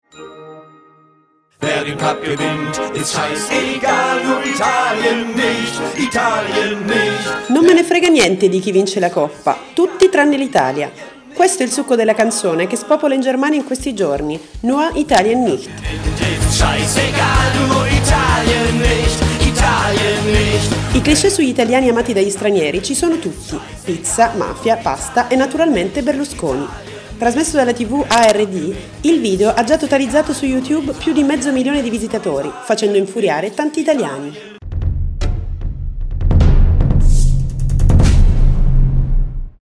Wer den Cup gewinnt, ist scheißegal, nur Italien nicht, Italien nicht. Non me ne frega niente di chi vince la Coppa, tutti tranne l'Italia. Questo è il succo della canzone che spopola in Germania in questi giorni, Nur Italien nicht. Scheißegal, nur Italien nicht, Italien nicht. I cliché sugli italiani amati dagli stranieri ci sono tutti: pizza, mafia, pasta e naturalmente Berlusconi. Trasmesso dalla TV ARD, il video ha già totalizzato su YouTube più di 500.000 di visitatori, facendo infuriare tanti italiani.